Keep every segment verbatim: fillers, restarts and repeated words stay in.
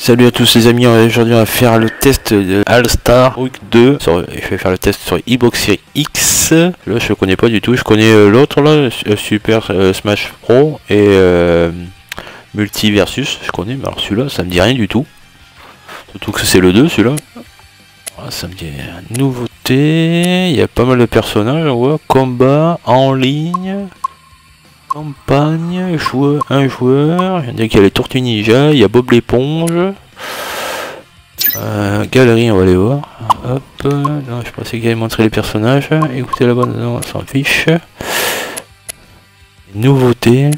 Salut à tous les amis, aujourd'hui on va faire le test de All-Star Week deux. Sur, je vais faire le test sur Xbox Series X. Là je le connais pas du tout, je connais euh, l'autre là, Super euh, Smash Pro et euh, Multi Versus, je connais, mais alors celui-là ça me dit rien du tout. Surtout que c'est le deux celui-là. Ah, ça me dit nouveauté, il y a pas mal de personnages, on voit, combat, en ligne. Campagne, joueur, un joueur, il y a les Tortues Ninja, il y a Bob l'éponge. Euh, galerie, on va aller voir. Hop, non, je pensais qu'il allait montrer les personnages. Écoutez la bande, non, on s'en fiche. Nouveautés.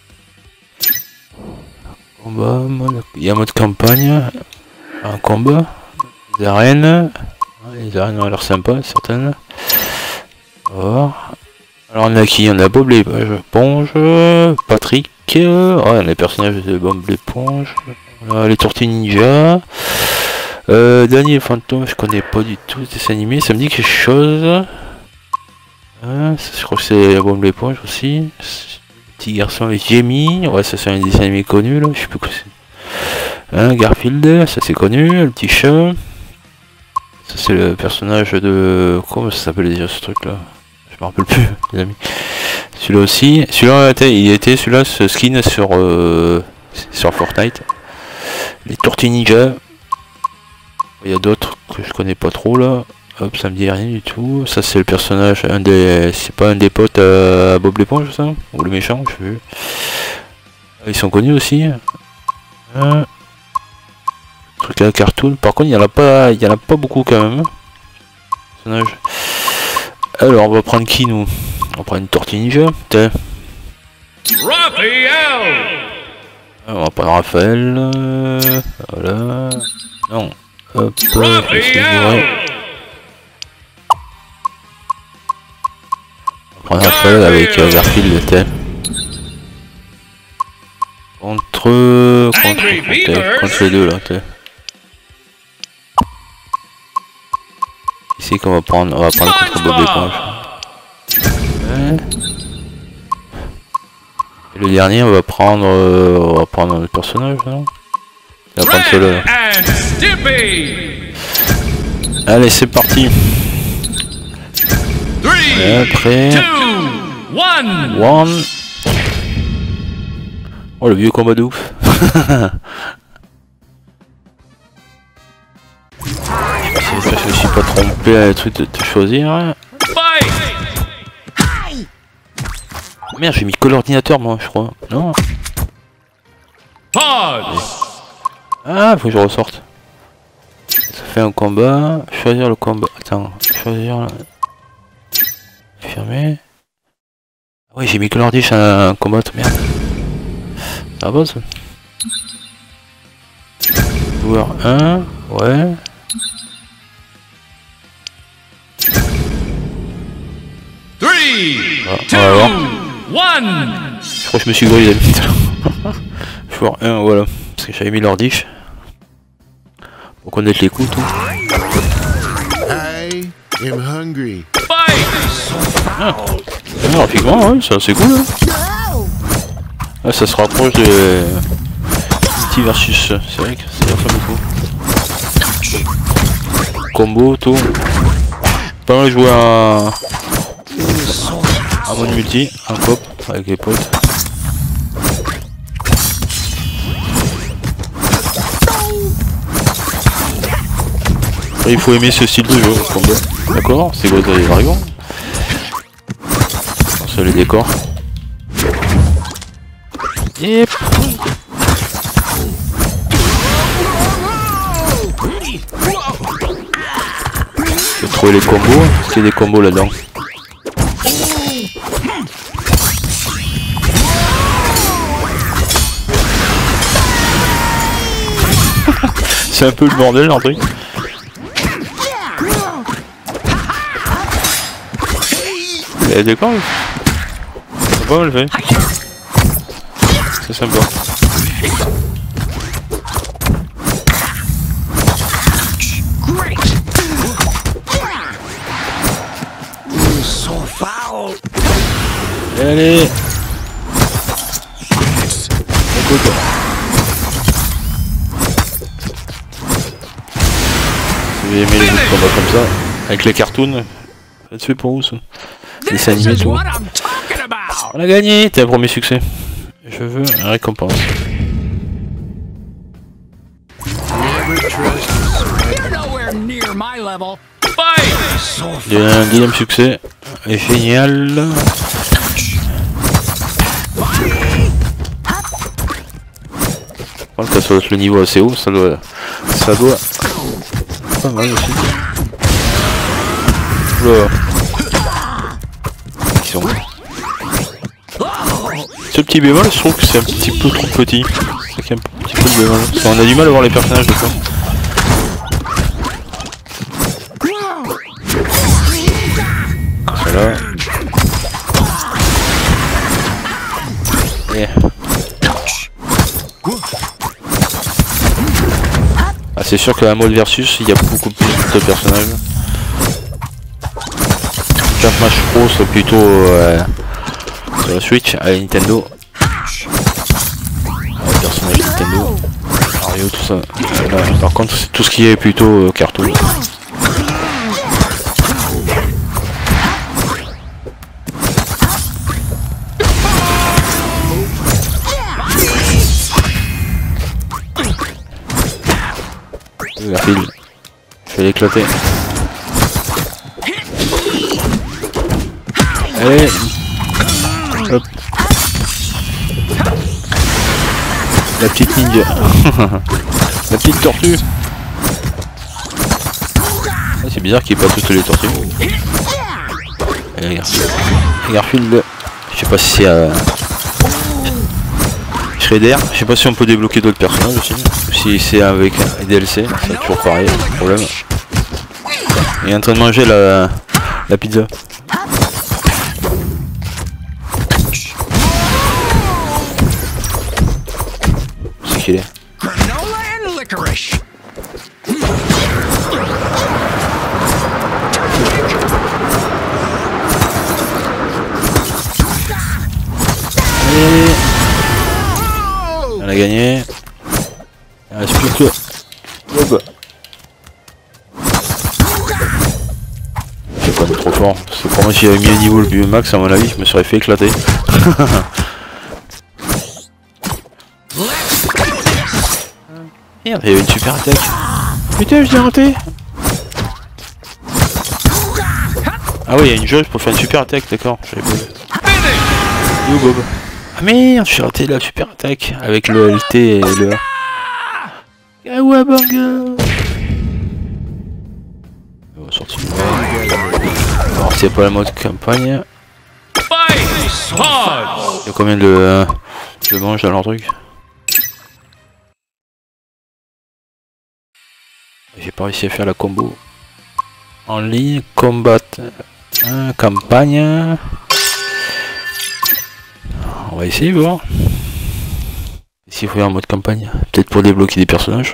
Combat, mode, il y a mode campagne. Un combat. Les arènes. Les arènes ont l'air sympas, certaines. On va voir. Alors on a qui? On a Bob l'éponge, Patrick, ouais, on a les personnages de Bob l'éponge, on a les Tortues Ninja, euh, Daniel Fantôme, je connais pas du tout ce dessin animé, ça me dit quelque chose. Hein, ça, je crois que c'est Bob l'éponge aussi. Petit garçon avec Jamie, ouais ça c'est un dessin animé connu là, je sais plus quoi c'est. Hein, Garfield, ça c'est connu, le petit chat. Ça c'est le personnage de... Comment ça s'appelle déjà ce truc là? Je me rappelle plus, les amis. Celui-là aussi. Celui-là, il était celui-là, ce skin sur euh, sur Fortnite. Les Tortues Ninja. Il y a d'autres que je connais pas trop là. Hop, ça me dit rien du tout. Ça c'est le personnage, un des, c'est pas un des potes à Bob l'éponge ça, ou le méchant, je sais plus. Ils sont connus aussi. Un truc à la cartoon. Par contre, il y en a pas, il y en a pas beaucoup quand même. Personnage. Alors on va prendre qui nous? On va prendre une Tortue Ninja. On va prendre Raphaël. Euh, voilà. Non. Hop. On va prendre Raphaël avec euh, Garfield. T'es. Contre. Contre, contre, contre les deux là. T'es. Ici qu'on va prendre, on va prendre contre Bob l'éponge. Ouais. Et le dernier, on va prendre, euh, on va prendre le personnage, non? On va prendre celui-là. Allez, c'est parti. Et après, one. Oh le vieux combat de ouf. J'espère que je me suis pas trompé à le truc de te choisir. Hein. Merde, j'ai mis que l'ordinateur moi, je crois. Non. Ah, faut que je ressorte. Ça fait un combat. Choisir le combat. Attends, choisir. Fermer. Ah oui, j'ai mis que l'ordi, c'est un combat. Merde. Ça va ça. Joueur un. Ouais. Ah, on va voir. Je crois que je me suis grillé. Joueur un, voilà. Parce que j'avais mis l'ordiche. Pour connaître les coups, tout. I am hungry. Ah, graphiquement, ouais, c'est assez cool. Hein. Ah, ça se rapproche de Multi Versus. C'est vrai que c'est bien ça beaucoup. Combo, tout. Pas mal jouer à. Un mode multi, un pop avec les potes. Après, il faut aimer ce style de jeu, combat. D'accord, c'est quoi les dragons? C'est les décors. Yep. Faut trouver les combos, parce qu'il y a des combos là-dedans. C'est un peu le bordel leur truc. Et d'accord, c'est pas mal fait. C'est sympa. Allez. Écoute. combats comme ça, avec les cartoons. C'est fait pour vous ça. Les animés tout. On a gagné, t'as un premier succès. Je veux une récompense. Un dixième succès. Génial. Quand ça soit le niveau assez haut, ça doit. Ça doit. Pas mal aussi. Oula. Ils sont. Ce petit bémol, je trouve que c'est un petit peu trop petit. C'est un petit peu de bémol. Parce qu'on a du mal à voir les personnages de fois. Voilà. Yeah. Ah, c'est sûr qu'à mode versus, il y a beaucoup plus de personnages. Jump Smash Pro c'est plutôt euh, sur la Switch à la Nintendo. Les personnages Nintendo, Mario, tout ça. Là, par contre, c'est tout ce qui est plutôt euh, cartoon. Garfield, je vais l'éclater. Allez. Hop. La petite ninja. La petite tortue. Ah, c'est bizarre qu'il n'y ait pas toutes les tortues. Allez, Garfield. Garfield, je sais pas si c'est euh... Shredder, je sais pas si on peut débloquer d'autres personnages aussi. Ou si c'est avec un D L C, c'est toujours pareil, le problème. Il est en train de manger la, la pizza. C'est qu'il est. Allez. On a gagné. Il reste plus que Bob. C'est pas trop fort. Parce que pour moi si j'avais mis un niveau le plus max à mon avis je me serais fait éclater. Merde, il y avait une super attaque. Putain je l'ai raté. Ah oui il y a une jauge pour faire une super attaque, d'accord. J'avais pas vu. Où Bob? Ah merde, j'ai raté la super attaque avec le L T et le A. Kawabanga. On va sortir. Alors c'est pas la mode campagne. Il y a combien de, de manches dans leur truc? J'ai pas réussi à faire la combo. En ligne, combat, hein, campagne. On va essayer voir. S'il faut y avoir en mode campagne, peut-être pour débloquer des personnages.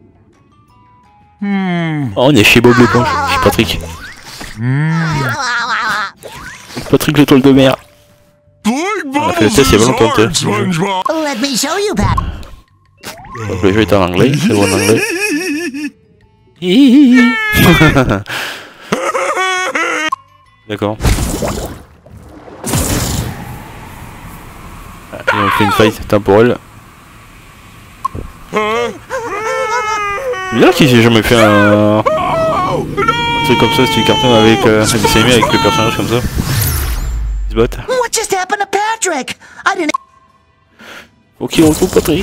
Hmm. Oh, on est chez Bob l'éponge, chez Patrick. Hmm. Patrick le toile de mer. On a fait le test il y a pas longtemps. Donc le jeu est en anglais, c'est bon en anglais. D'accord. Et on fait une fight temporelle. C'est bizarre qu'il ait jamais fait un... un truc comme ça, c'est du carton avec euh, un dessin animé avec le personnage comme ça. Il se bat. Faut qu'il retrouve Patrick.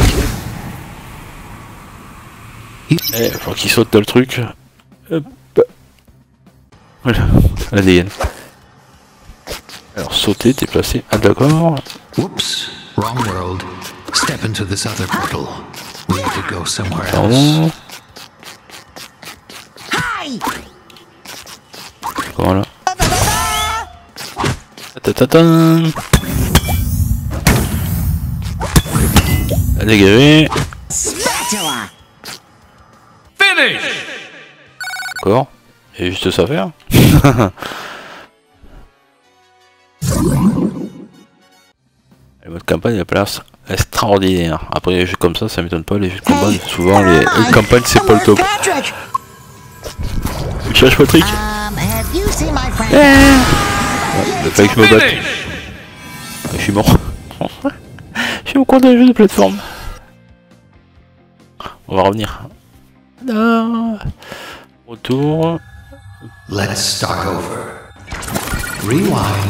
Eh, faut qu'il saute dans le truc. Hop. Voilà, la D N. Alors sauter, déplacer. Ah d'accord. Whoops, wrong world. Step into this other portal. We need to go somewhere else. Voilà. Ta-ta-ta. À dégager. D'accord. Il y a juste ça à faire. Le mode campagne, la place extraordinaire. Après les jeux comme ça, ça m'étonne pas. Les jeux de combat, souvent les, les campagnes c'est pas le top. Cherche Patrick. Um, have you seen my friend? Ouais, il fallait que je me batte. Je suis mort. Je suis au cours d'un jeu de plateforme. On va revenir. Non. Retour. Let's start over. Rewind.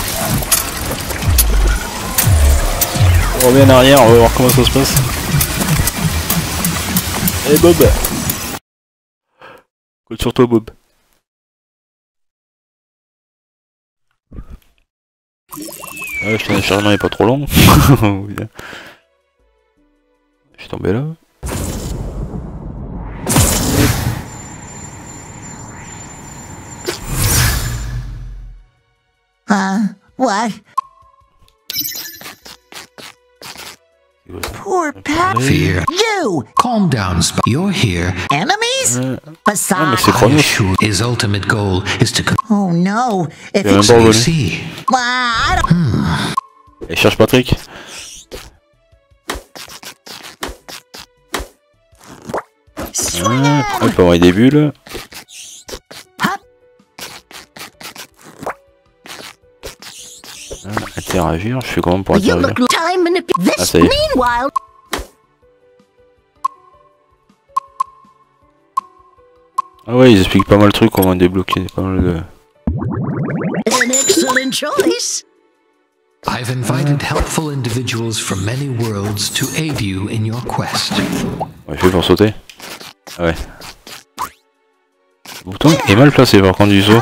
On revient en arrière, on va voir comment ça se passe. Et Bob. Compte sur toi, Bob. Ouais, je t'en ai chargement est pas trop long. Je suis tombé là. Uh, what? Poor Pat. Fear. You! Calm down, Sp- You're here. Enemies? Euh, ah, mais Besides. c'est I Chronos. assure his ultimate goal is to con- Oh no. If Yeah, it's. bon, you bon. see. Well, I don't. Et cherche Patrick. Swing Ah, it! on peut avoir des bulles. Hop. Ah, interagir, je fais comment pour You interagir? look time manip- Ah, This ça y est. meanwhile. Ah ouais, ils expliquent pas mal le truc, comment débloquer pas mal de... An excellent choice. I've invited helpful individuals from many worlds to aid you in your quest. Ouais, je fais pour sauter. Ah ouais. Le bouton est mal placé par contre du saut.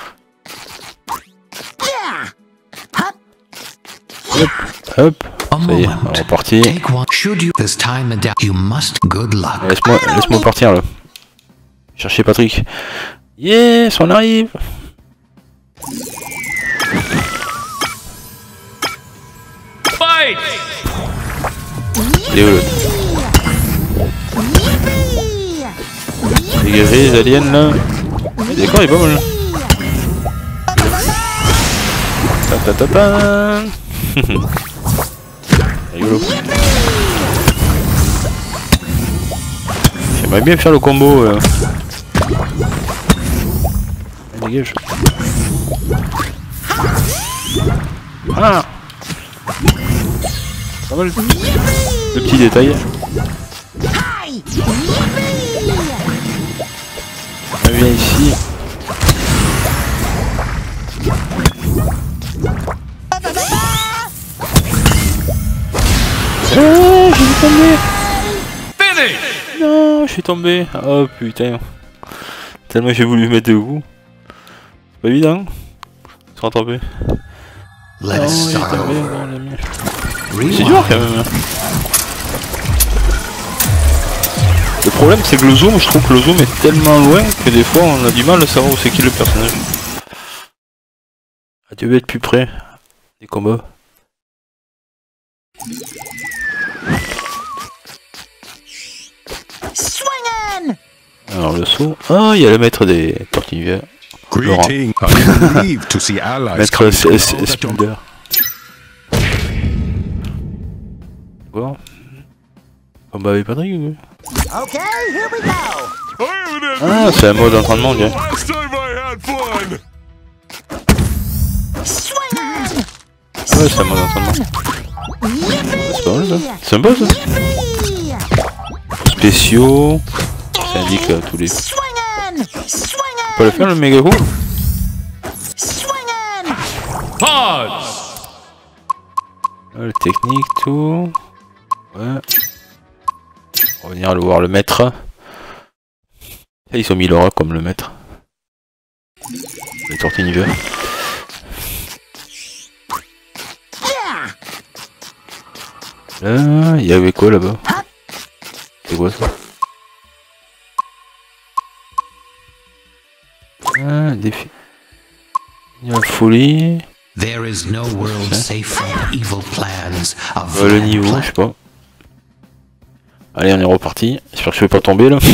Yeah! Hop. Hop, hop. A Ça y est, on moment. est reparti. Take one. Should you this time adapt, you must. Good luck. Laisse-moi laisse-moi partir là. Chercher Patrick. Yes, on arrive. Fight! Il est où l'autre? Yippee! Dégagez les aliens là. Le décor est pas mal là. Ta ta ta ta. Rigolo. J'aimerais bien faire le combo. Euh. Dégage. Ah. Pas mal. Le petit détail. Hi! Yippee! On vient ici. Oh, je suis tombé. Finish! Non, je suis tombé. Oh putain. Tellement j'ai voulu mettre debout. C'est pas évident. Se rattraper. Let Non, us j'ai start tombé, over. bon, l'ami. C'est Rewind. dur quand même. hein. Le problème c'est que le zoom, je trouve que le zoom est tellement loin que des fois on a du mal à savoir où c'est qui le personnage. Ah, tu veux être plus près des combats. Swingin'! Alors le saut. Ah, il y a le maître des tortillas. Greeting. I am relieved to see allies Maître coming S- from S- all that Spinner. Bon. Combat avec Patrick ou... Okay, here we go! Ah, c'est un mode entraînement, on dirait. Last time I had fun. Swingin'! Ah ouais, c'est un mode entraînement. C'est pas mal ça. C'est sympa ça. Yippee! Spéciaux. Ça indique euh, tous les... On Swingin'! Swingin'! peut le faire le méga coup. Swingin'! Pause! Ah, le technique, tout. Ouais. On va venir le voir le maître. Là, ils ont mis Laura comme le maître. Les tortilles ninja. Yeah! Là, il y avait quoi là-bas? C'est quoi ça? Ah, défi. Il y a la folie. There is no world safe from the evil plans of Euh, le Vlad niveau, Pla- je sais pas. Allez, on est reparti. J'espère que je vais pas tomber là.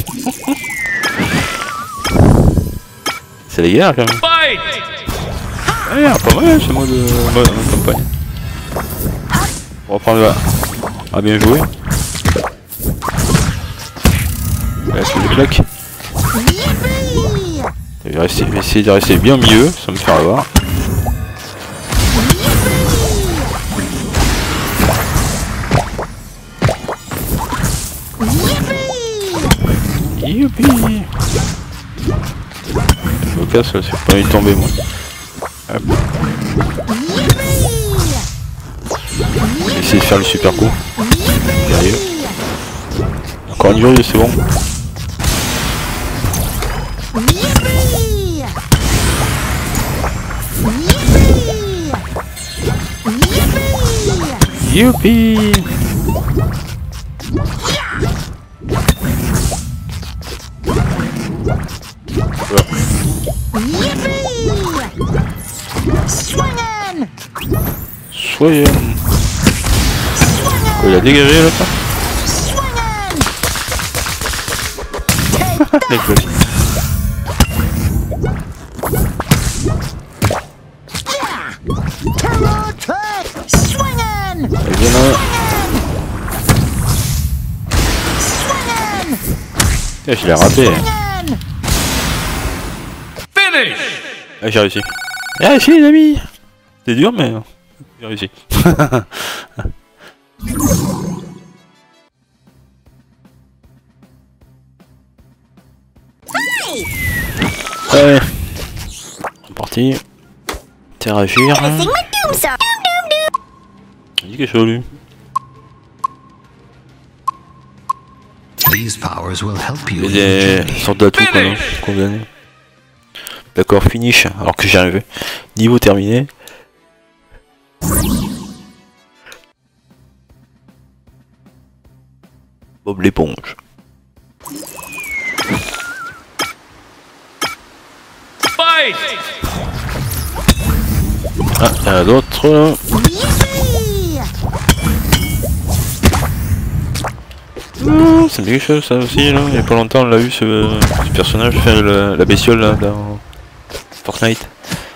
C'est les guerres quand même. Fight! Ah, pas mal ce mode, euh, mode euh, campagne. On va reprendre là. Ah, bien joué. Là, c'est des claques. Yippee! Je vais rester, essayer de rester bien au milieu, sans me faire avoir. Youpi! Je me casse là, c'est pas envie de tomber moi. Hop. Je vais essayer de faire le super coup. Sérieux. Encore une journée, c'est bon. Youpi! Soyez. Il a dégagé là ça. Les cloches. Il y en a un. Eh, je l'ai raté. Finish! Ah, j'ai réussi. J'ai réussi les amis. C'est dur mais j'ai réussi. Allez, c'est parti. Interagir. Il dit quelque chose lui. These powers will help you. Il y a des sortes d'atouts qu'on a gagné. D'accord, finish, alors que j'y arrivais. Niveau terminé. Bob l'éponge. Fight! Ah, il y en a d'autres là. Oh, c'est quelque chose ça aussi là. Il y a pas longtemps on l'a vu ce, ce personnage faire le, la bestiole là dans Fortnite.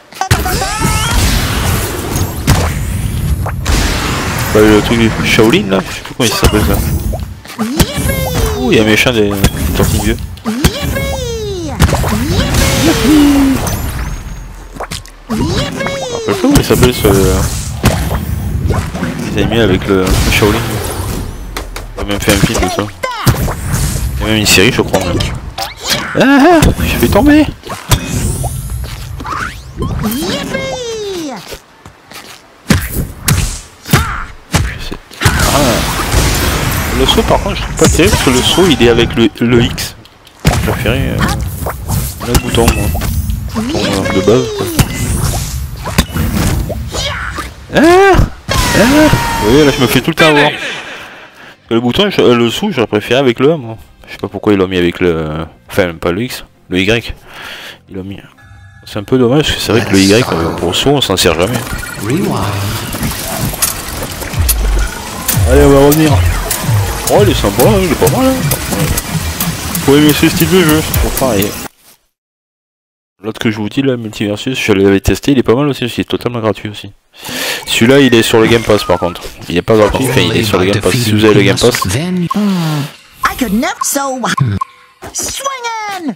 Bah, le truc du Shaolin là, je sais plus comment il s'appelle ça. Ouh, il y a un méchant des tortilles vieux. Je me rappelle pas comment il s'appelle ce. Les animés avec le, le Shaolin. On a même fait un film de ça. Il y a même une série je crois. Ah, je vais tomber. Ah. Le saut par contre je trouve pas terrible parce que le saut il est avec le, le X. J'ai préféré euh, le bouton moi. Le bouton euh, de base quoi. Ah, ah. Vous voyez là je me fais tout le temps avoir. Le bouton, je, euh, le saut j'aurais préféré avec le A moi. Je sais pas pourquoi ils l'ont mis avec le... Enfin pas le X, le Y. Ils l'ont mis. C'est un peu dommage parce que c'est vrai que le Y euh, pour le saut on s'en sert jamais. Allez on va revenir. Oh il est sympa, il est pas mal hein. Vous pouvez aimer ce style de jeu, c'est toujours pareil. L'autre que je vous dis là, Multiversus, je l'avais testé, il est pas mal aussi, il est totalement gratuit aussi. Celui-là il est sur le Game Pass par contre. Il est pas gratuit, enfin il est sur le Game Pass. Si vous avez le Game Pass. I could never so swinging.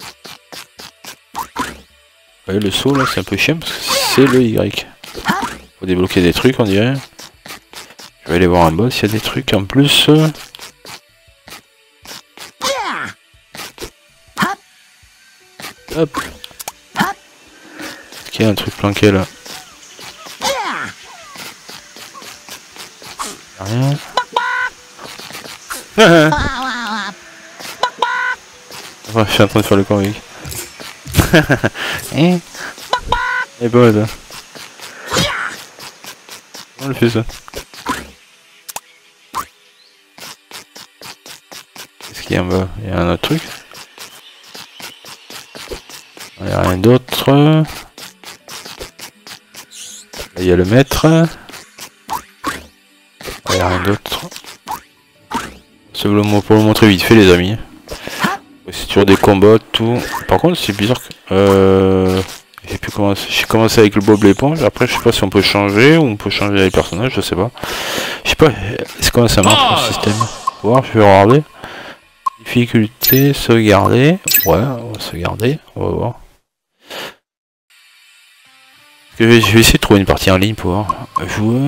Ouais, le saut là c'est un peu chiant parce que c'est le Y. Faut débloquer des trucs on dirait. Je vais aller voir en bas s'il y a des trucs en plus. Hop. Est-ce qu'il y a un truc planqué là? Rien. Ouais, je suis en train de faire le con avec. Eh. Et bah là. On le fait ça. Qu'est-ce qu'il y a en bas? Il y a un autre truc. Il n'y a rien d'autre. Là il y a le maître. Il n'y a rien d'autre. C'est pour le montrer vite fait les amis. C'est toujours des combats, tout. Par contre c'est bizarre que... Euh... J'ai pu commencer. J'ai commencé avec le Bob l'éponge. Après je sais pas si on peut changer ou on peut changer les personnages, je sais pas. Je sais pas. Est-ce comment ça marche le système? Faut voir, je vais regarder. Difficulté, sauvegarder. Ouais, on va sauvegarder. On va voir. Je vais, je vais essayer de trouver une partie en ligne pour voir. Joueur.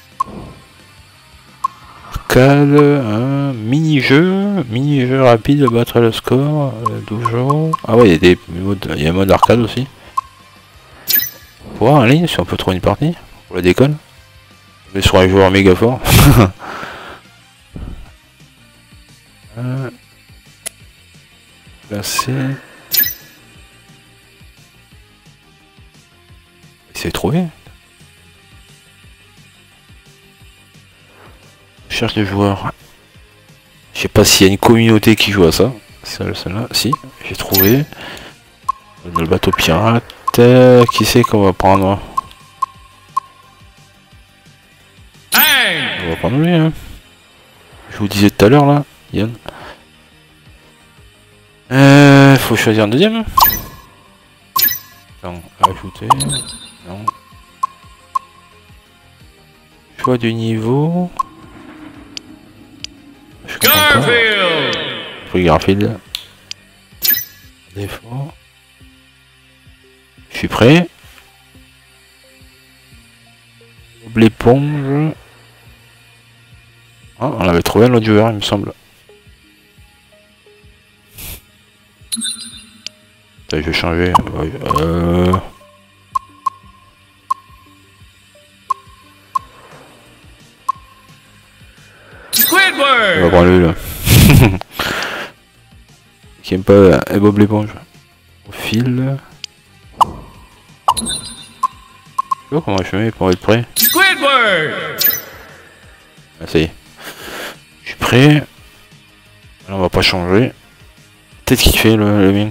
Arcade. Hein, mini-jeu. Mini-jeu rapide, battre le score. Le dojo. Ah ouais, il y a des modes. Il y a un mode arcade aussi. Pour voir en ligne si on peut trouver une partie. Pour la déconne. Je vais sur un joueur méga fort. euh, Placer. Essayer de trouver. Je cherche des joueurs. Je sais pas s'il y a une communauté qui joue à ça. Celle-là, si, j'ai trouvé. Le bateau pirate. Euh, qui c'est qu'on va prendre? On va prendre lui, hein. Je vous disais tout à l'heure là, Yann. Euh, faut choisir un deuxième. Non, ajouter. Non. Choix du niveau. Je Garfield. Pris Garfield. Défaut. Je suis prêt. L'éponge. Ah, on avait trouvé un autre joueur, il me semble. Je vais changer. Euh... Squidward. On va prendre lui là. Qui aime pas Bob l'éponge. Profil. Je sais pas comment je fais pour être prêt. Squidward. Ah, ça y est. Je suis prêt. Là, on va pas changer. Peut-être qu'il fait le, le mien.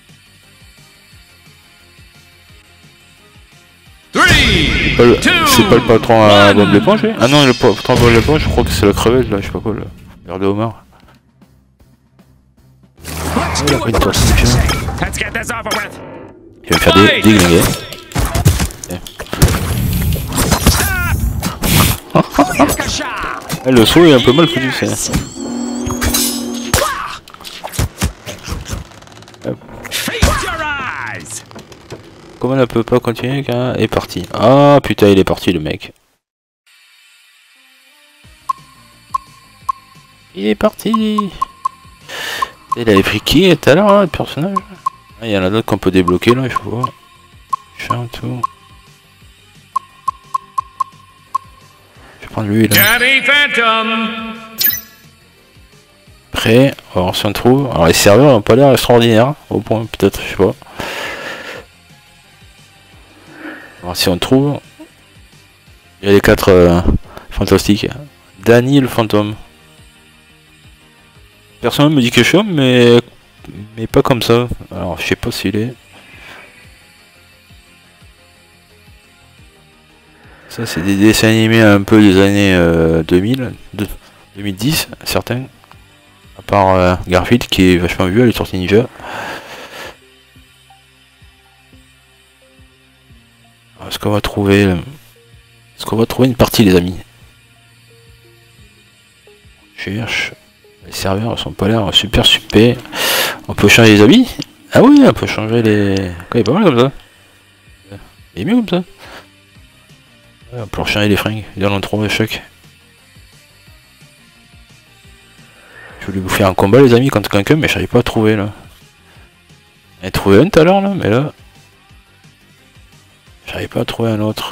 C'est pas le patron à Bob l'éponge, lui? Ah non, le patron à Bob l'éponge, je crois que c'est la crevette là, je sais pas quoi, le verre de homard. Il a pris une tortue. Il va me faire des déglinguer. Le saut est un peu mal foutu, c'est. Comment elle ne peut pas continuer qu'un est parti. Ah putain, il est parti le mec. Il est parti. Il avait pris qui tout à l'heure là, le personnage? Ah, il y en a d'autres qu'on peut débloquer là, je vois. Chien tout. Je vais prendre lui là. Prêt, on va voir si on trouve. Alors les serveurs n'ont pas l'air extraordinaires, au point peut-être, je sais pas. On va voir si on trouve. Il y a les quatre euh, fantastiques. Danny le fantôme. Personne me dit que je suis homme, mais mais pas comme ça. Alors je sais pas s'il est. Ça c'est des dessins animés un peu des années euh, deux mille, deux mille dix, certains. À part euh, Garfield qui est vachement vieux, elle est sortie Ninja. Est-ce qu'on va trouver Est-ce qu'on va trouver une partie les amis? Je cherche. Les serveurs sont pas l'air super super. On peut changer les habits? Ah oui, on peut changer les. Quoi, il est pas mal comme ça. Il est mieux comme ça. Ouais, on peut changer les fringues. Il y en a trois à chaque. Je voulais vous faire un combat les amis contre quelqu'un mais j'arrive pas à trouver là. J'en ai trouvé un tout à l'heure là, mais là. J'arrive pas à trouver un autre.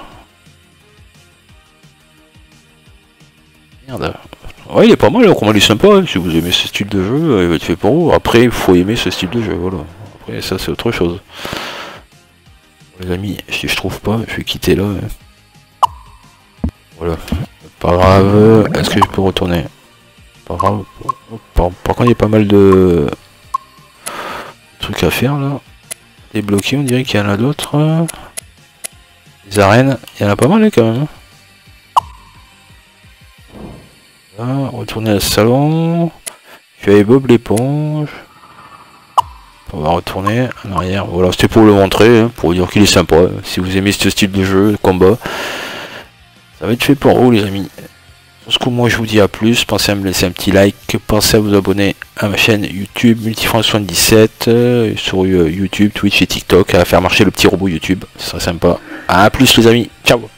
Merde. Ouais, il est pas mal, le combat il est sympa, hein. Si vous aimez ce style de jeu, il va être fait pour vous. Après, il faut aimer ce style de jeu, voilà. Après, ça c'est autre chose. Les amis, si je trouve pas, je vais quitter là. Hein. Voilà. Pas grave, est-ce que je peux retourner? Pas grave. Par, par contre, il y a pas mal de trucs à faire là. Débloquer, on dirait qu'il y en a d'autres. Les arènes, il y en a pas mal hein, quand même. Là, retourner au salon. Je suis avec Bob l'éponge. On va retourner en arrière. Voilà, c'était pour le montrer, hein, pour vous dire qu'il est sympa. Si vous aimez ce style de jeu, de combat, ça va être fait pour vous les amis. Sur ce coup, moi je vous dis à plus. Pensez à me laisser un petit like. Pensez à vous abonner à ma chaîne YouTube Multifrance soixante-dix-sept euh, sur euh, YouTube, Twitch et TikTok. À faire marcher le petit robot YouTube. Ce serait sympa. À plus les amis. Ciao.